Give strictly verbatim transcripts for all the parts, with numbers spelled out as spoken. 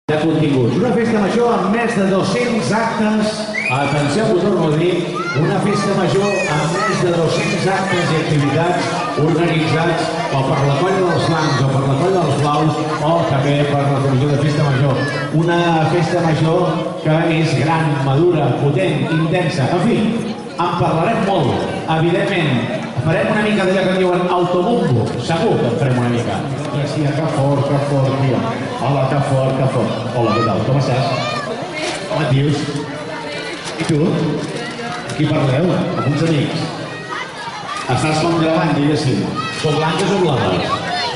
de continguts. Una festa major amb més de dos-cents actes. Atenció, ho torno a dir, una festa major amb més de dos-cents actes i activitats organitzats o per la colla dels blancs o per la colla dels blaus o també per la comissió de festa major. Una festa major que és gran, madura, potent, intensa. En fi, en parlarem molt, evidentment. Farem una mica d'allò que diuen autobombo. Segur que en farem una mica. Gràcia, que fort, que fort, tio. Hola, que fort, que fort. Hola, què tal? Com estàs? Com et dius? I tu? Qui parleu? Amb uns amics. Estàs com gravant, diguéssim. Són blanques o blaves?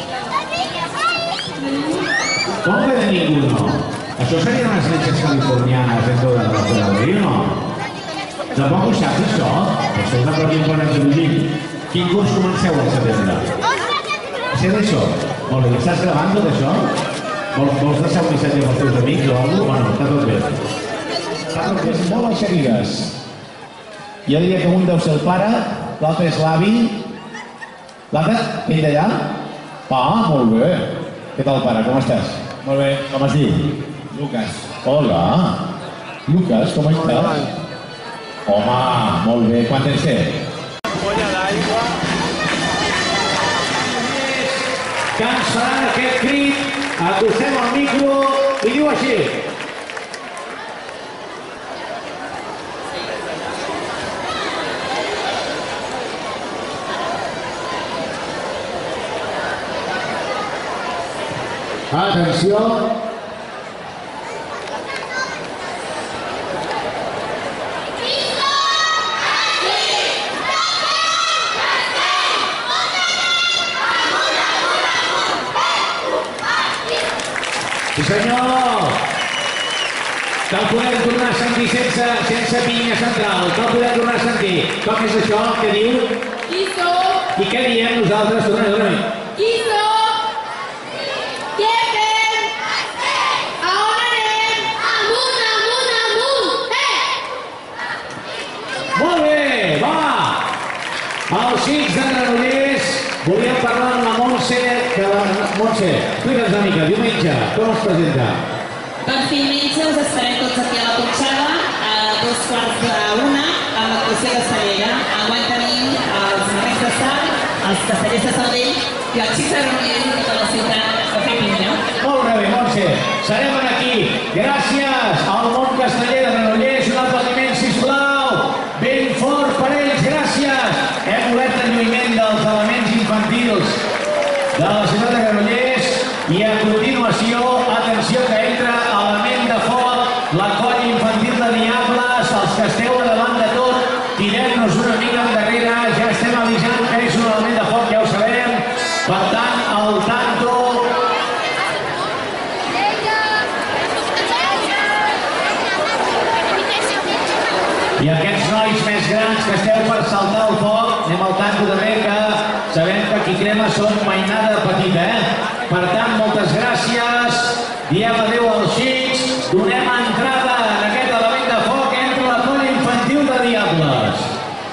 Com que de ningú no? Això serien unes leches californianes dentro de la Coral, no? Tampoc ho saps, això? Això és una pròpia quan ens ho dic. Quin curs comenceu al setembre? Sé d'això? Molt bé, estàs gravant tot això? Vols deixar un missatge als teus amics o alguna cosa? Bueno, està tot bé. Està tot bé, molt eixerides. Jo diria que un deu ser el pare, l'altre és l'avi. L'altre, ell d'allà? Ah, molt bé. Què tal, pare? Com estàs? Molt bé. Com es diu? Lucas. Hola. Lucas, com estàs? Home, molt bé. Quant tens té? Polla d'aigua. Que ens faran aquest crit, acostem el micro i diu així. Atenció. Sí senyor! Que el podem tornar a sentir sense, sense pinya central. Que el podem tornar a sentir. Com és això? Què diu? Qui sou? I què diem nosaltres? Tornem, tornem. Qui sou? Què fem? A on anem? Amunt, amunt, amunt! Eh! Molt bé, va! Els xics de Granollers volíem parlar amb la Montse, que la Montse, explica'ns una mica, diumenge, com es presenta? Doncs diumenge us esperem tots aquí a la Porxada, a dos quarts d'una, amb l'actuació de Cellera. Enguany tenim els Marrecs de Sal, els Castellers de Sabadell i els xics de Granollers de tota la ciutat a fer pinya. Molt bé, Montse, serem aquí. Gràcies al món casteller de Granollers, un aplaudiment, sisplau. Ben fort per ells, gràcies. Hem obert el lluïment dels elements infantils de la ciutat de Granollers i a continuació, atenció que entra element de foc, la colla infantil de Diables, els que esteu davant de tot, tirem-nos una mica endarrere, ja estem avisant que és un element de foc, ja ho sabem, per tant, al tanto. I aquests nois més grans que esteu per saltar el foc, anem al tanto també que sabem que qui crema són mainada petita, eh? Per tant, moltes gràcies, diem adéu als xics, donem entrada en aquest element de foc entre la colla infantil de Diables.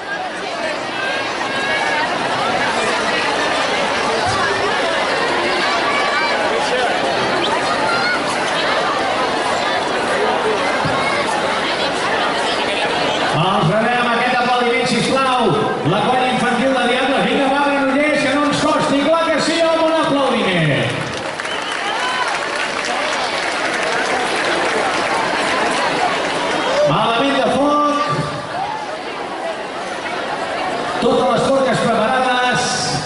Els rebem aquest aplaudiment, sisplau. La colla infantil de Diables. Vinga, va, Granollers, que no ens costi. Clar que sí, amb un aplaudiment. Element de foc. Totes les forques preparades.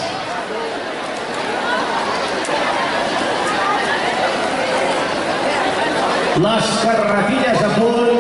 Les carretilles a punt.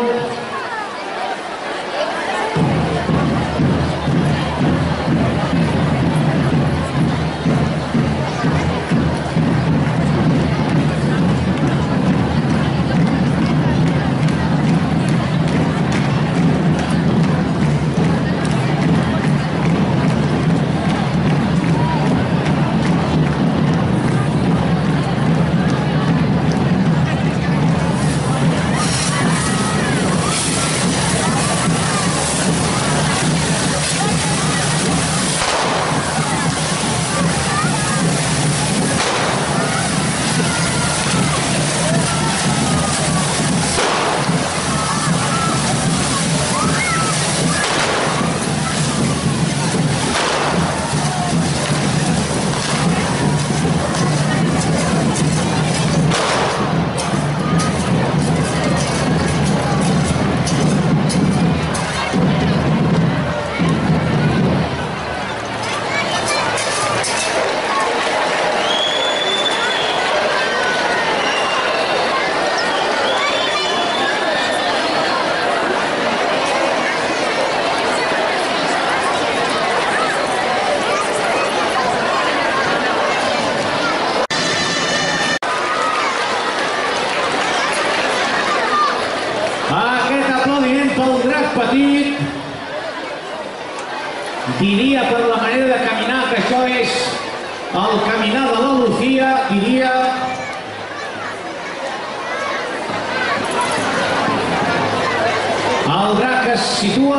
petit. Diria per la manera de caminar que això és el caminar de la Lucía, diria. El drac es situa.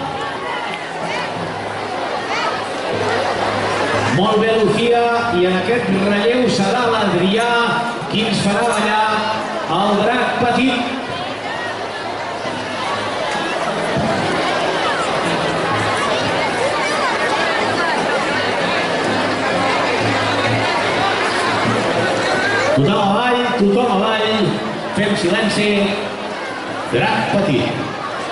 Molt bé, Lucía, i en aquest relleu serà l'Adrià qui ens farà ballar el drac petit. Tothom avall, tothom avall, fem silenci, drac petit.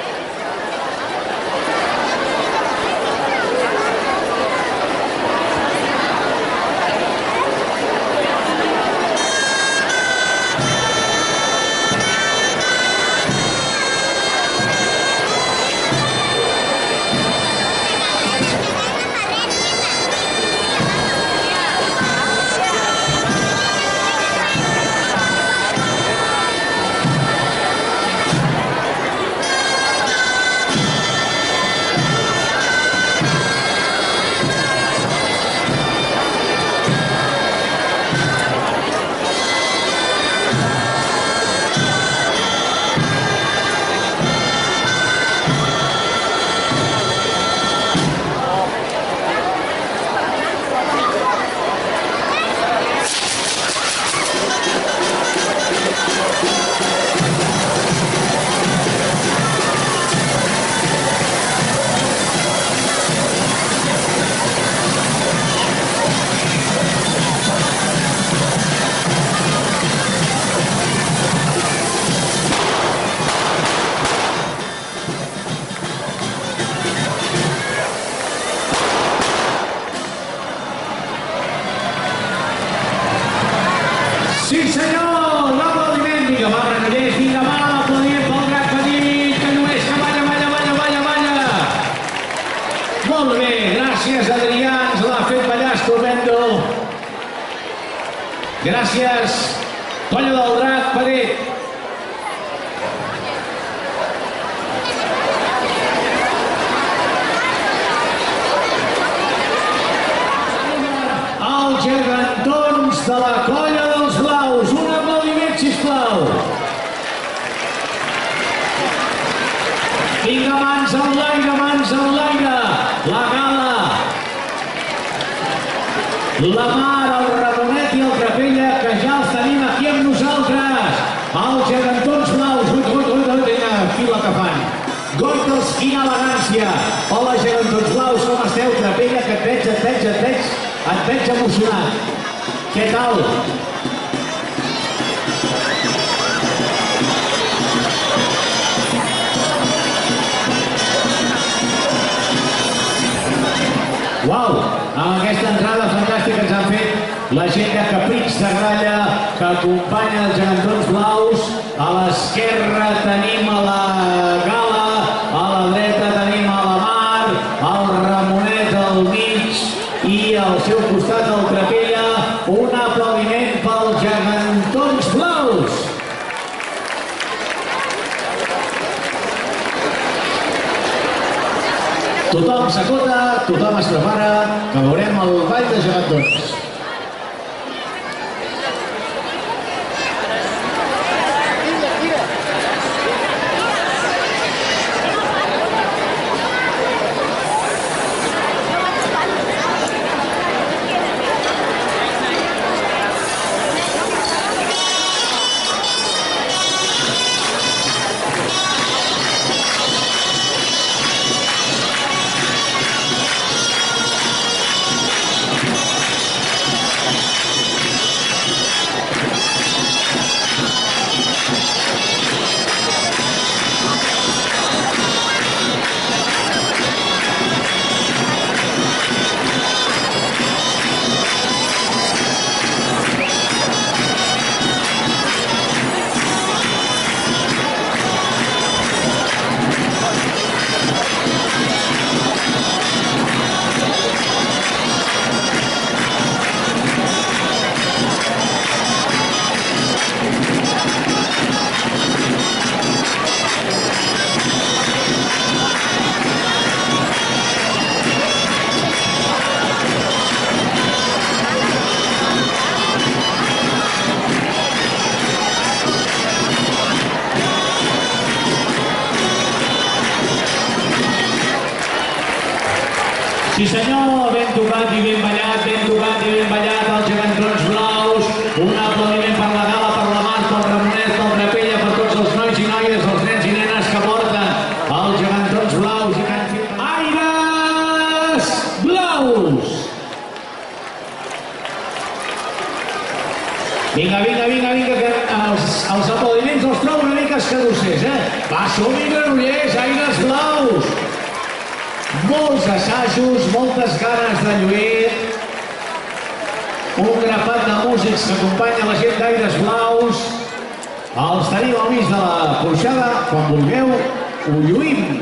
Sí, senyor! L'aplaudiment! Vinga, va, Granollers, vinga, va, l'aplaudiment pel drac petit, que només que balla, balla, balla, balla, balla! Molt bé, gràcies, Adrià, ens l'ha fet ballar estupendo. Gràcies, colla del drac petit. Els gegantons de la colla dels blaus. Un aplaudiment, sisplau. Vinga, mans en l'aire, mans en l'aire. La Gala, la Mar, el Ramonet i el Trapella, que ja els tenim aquí amb nosaltres. Els gegantons blaus. Ui, ui, ui, ui, vinga, fila que fan. Gortels, quina elegància. Hola, gegantons blaus, com esteu? Trapella, que et veig, et veig, et veig. Et veig emocionat. Què tal? Uau! Amb aquesta entrada fantàstica que ens han fet la gent de Caprits de Gralla que acompanya els gegantons blaus. A l'esquerra tenim a la Gala, a la dreta tenim a la Mar, el Ramonet al mig i al seu costat el Trapella. Un aplaudiment pels gegantons blaus. Tothom s'acota, tothom es prepara, que veurem el ball de gegantons. Sí senyor, ben tocat i ben ballat, ben tocat i ben ballat, els gegantons blaus. Un aplaudiment per la Gala, per la Mar, pel Ramonet, pel Trapella, per tots els nois i noies, els nens i nenes que porten els gegantons blaus. Aires blaus! Vinga, vinga, vinga, vinga, que els, els aplaudiments els trobo una mica escadussers, eh? Va, som-hi, Granollers, aires blaus! Molts assajos, moltes ganes de lluir, un grapat de músics que acompanya la gent d'Aires Blaus. Els tenim al mig de la porxada, quan vulgueu, ho lluïm.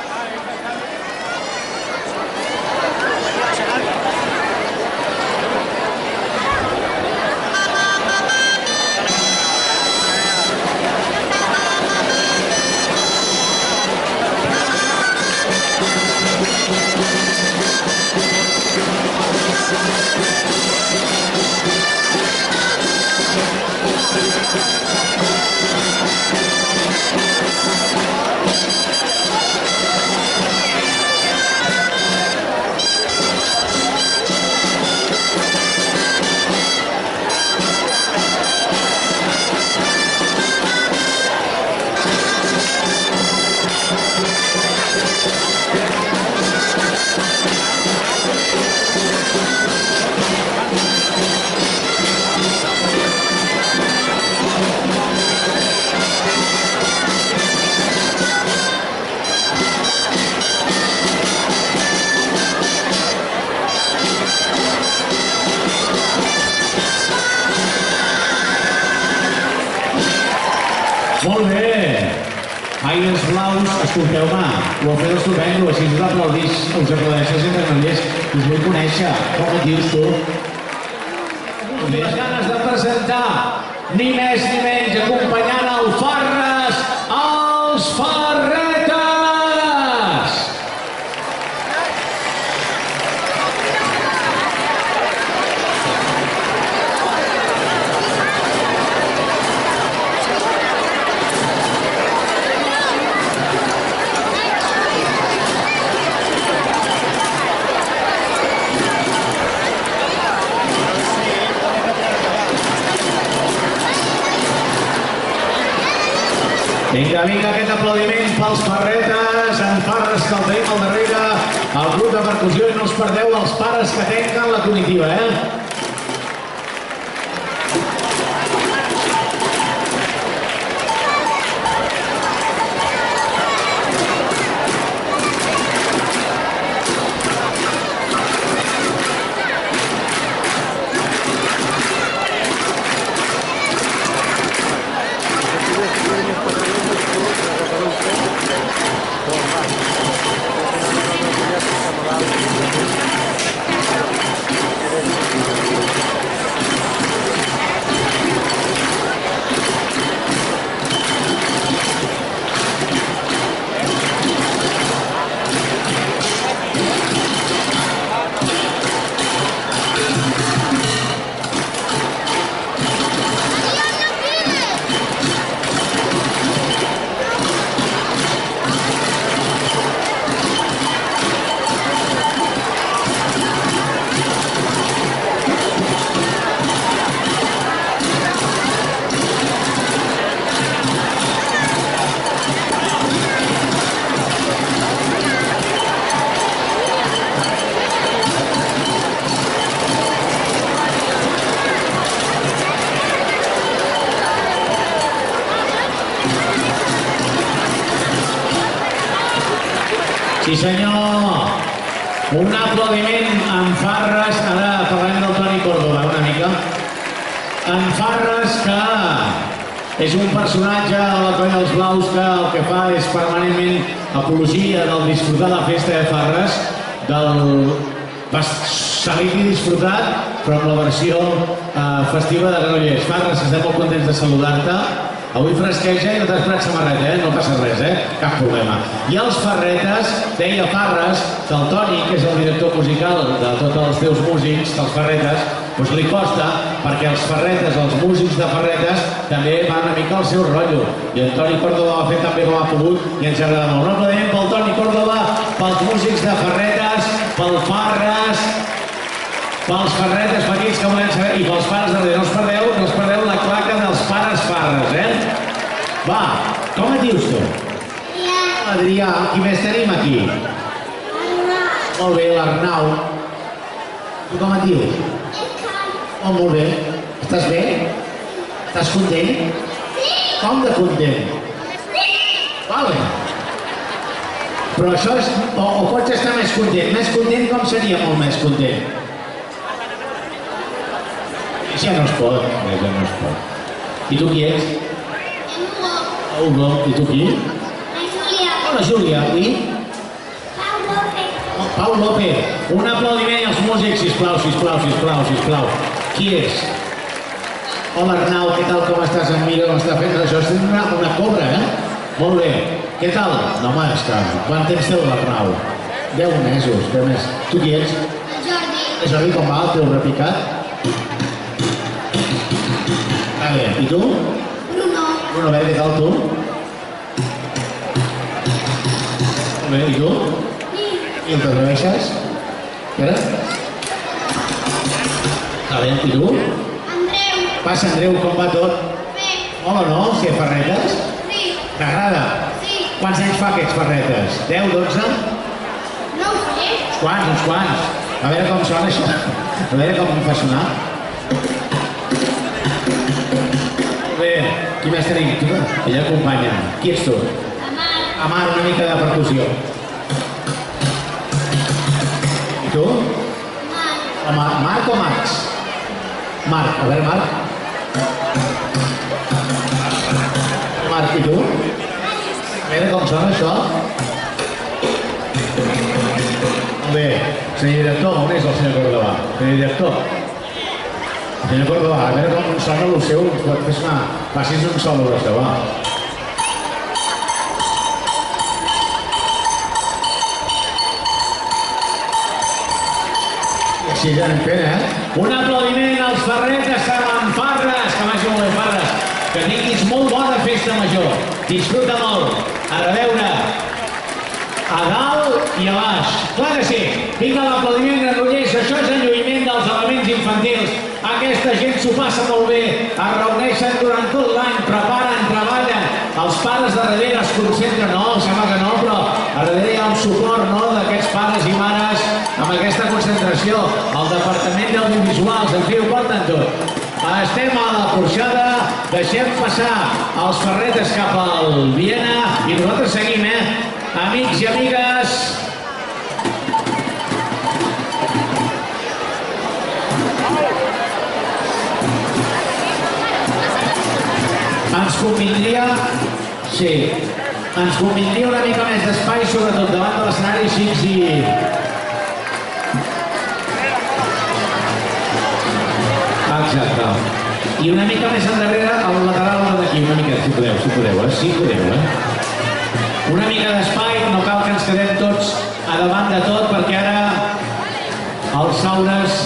Molt bé! Aires Blaus, escolteu-me, ho heu fet estupendo, així us aplaudís, us aplaudeixes entre Granollers, us vull conèixer, com et dius tu? Les ganes de presentar, ni més ni menys, acompanyant el Farres, els Farretes! Vinga, vinga, aquest aplaudiment pels Farretes, en Farres, que el tenim al darrere, el grup de percussió, i no us perdeu els pares que tanquen la comitiva, eh? Sí senyor, un aplaudiment en Farres, ara parlem del Toni Córdoba una mica. En Farres, que és un personatge a la colla dels Blaus que el que fa és permanentment apologia del disfrutar la festa de Farres, del salir i disfrutat, però amb la versió eh, festiva de Granollers. Farres, estem molt contents de saludar-te. Avui fresqueja i no t'has pres samarreta, eh? No passa res, eh? Cap problema. I els Farretes, deia Farres, que el Toni, que és el director musical de tots els teus músics, dels Farretes, doncs li costa, perquè els Farretes, els músics de Farretes, també van una mica al seu rotllo. I en Toni Córdoba ho ha fet també com ha pogut i ens agrada molt. Un aplaudiment pel Toni Còrdova, pels músics de Farretes, pel Far pels ferretes petits que volem saber, i pels pares de darrere. No us perdeu, no us perdeu la claca dels pares farres, eh? Va, com et dius tu? Adrià. Adrià, qui més tenim aquí? Arnau. Molt bé, l'Arnau. Tu com et dius? Encara. Oh, molt bé. Estàs bé? Estàs content? Sí. Com de content? Sí. Vale. Però això és... O, o pots estar més content. Més content com seria molt més content? Ja no es pot. Ja no es pot. I tu qui ets? Hugo. Hugo. I tu qui? La Júlia. Hola, Júlia. I? Pau López. Oh, Pau López. Un aplaudiment als músics, sisplau, sisplau, sisplau, sisplau. Qui és? Hola, Arnau, què tal, com estàs, amiga? Com està fent? Això és una, una cobra, eh? Molt bé. Què tal? No, home, és que... Quant temps té l'Arnau? Deu mesos, què més? Tu qui ets? El Jordi. El Jordi, com va? El teu repicat? Vale, i tu? Bruno. Bruno, a veure, què tal tu? Molt bé, i tu? Sí. I el t'atreveixes? Espera. Vale, i tu? Andreu. Passa, Andreu, com va tot? Bé. Hola, no? Si ets ferretes? Sí. T'agrada? Sí. Quants anys fa que ets ferretes? deu, dotze? No ho sé. Uns quants, uns quants. A veure com sona això. A veure com em fa sonar. Molt bé. Qui més tenim? Tu? Ella acompanya. Qui ets tu? Amar. Amar, una mica de percussió. I tu? Marc. Amar, Marc o Max? Marc, a veure, Marc. Marc, i tu? A veure com sona això. Molt bé. Senyor director, on és el senyor Córdoba? Senyor director. Senyor Córdoba, a veure com sona el seu. Pot fer sonar. Facis un solo d'això, va. I així ja anem fent, eh? Un aplaudiment als ferretes amb farres. Que vagi molt bé, farres. Que tinguis molt bona festa major. Disfruta molt. A reveure. A dalt i a baix. Clar que sí. Vinga l'aplaudiment, Granollers. Això és el lluïment dels elements infantils. Aquesta gent s'ho passa molt bé. Es reuneixen durant tot l'any, preparen, treballen. Els pares de darrere es concentren. No, sembla que no, però a darrere hi ha un suport, no?, d'aquests pares i mares amb aquesta concentració. El Departament d'Audiovisuals, en fi, ho porten tot. Estem a la porxada, deixem passar els ferretes cap al Viena i nosaltres seguim, eh? Amics i amigues, ens convindria, sí, ens convindria una mica més d'espai, sobretot davant de l'escenari, així i... Exacte. I una mica més endarrere, al lateral d'aquí, una mica, si podeu, si podeu, eh? Si podeu, eh? Una mica d'espai, no cal que ens quedem tots a davant de tot, perquè ara els saures...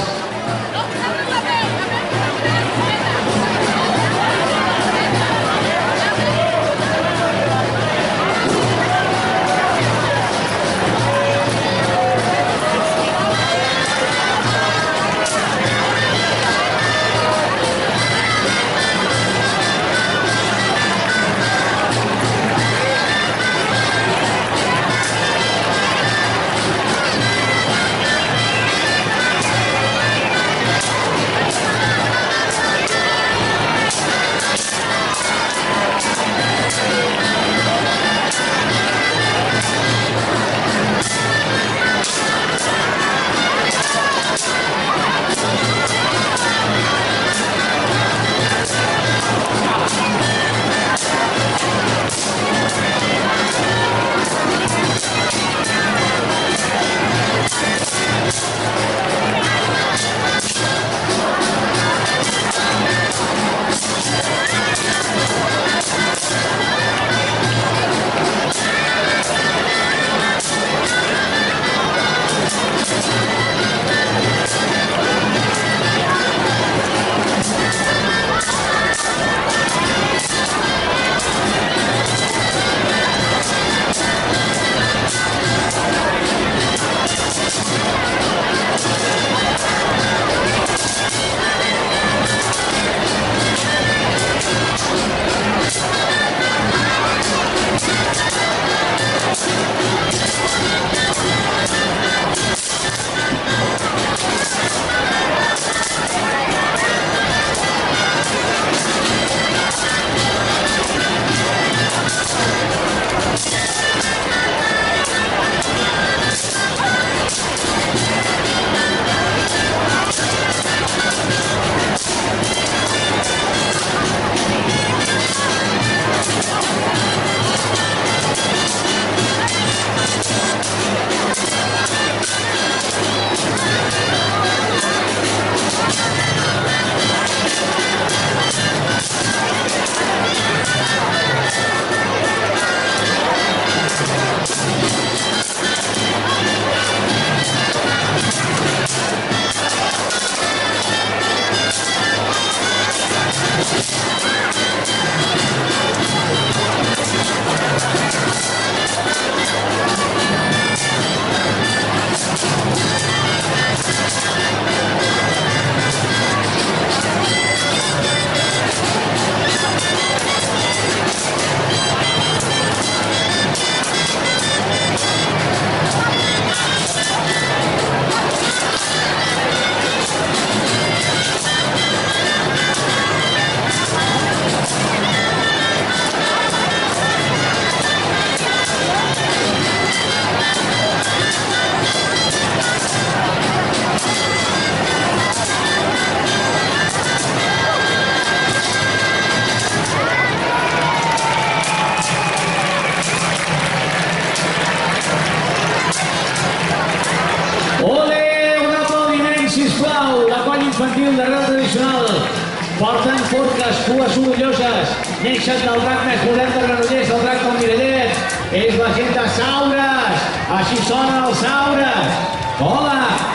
infantil de grau tradicional. Porten forques, cues sorolloses, neixen del drac més modern de Granollers, el drac del Mirallet. És la gent de Saures. Així sonen els Saures. Hola!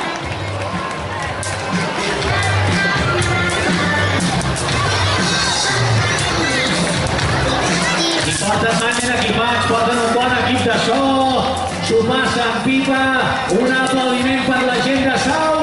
I porten tan ben equipats, porten un bon equip de so, s'ho passen pipa, un aplaudiment per la gent de Saures.